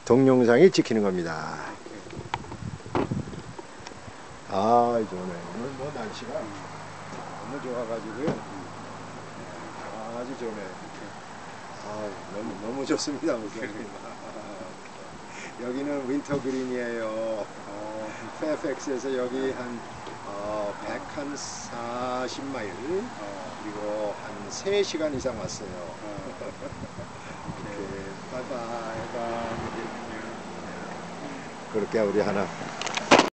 동영상이 찍히는 겁니다. 아, 좋네. 오늘 뭐 날씨가 너무 좋아가지고요. 아주 좋네. 아, 너무 좋습니다. 여기는 윈터 그린이에요. 페어팩스에서 여기 한 140마일 그리고 한 3시간 이상 왔어요. 오케이, 바이바이. 그렇게 우리 하나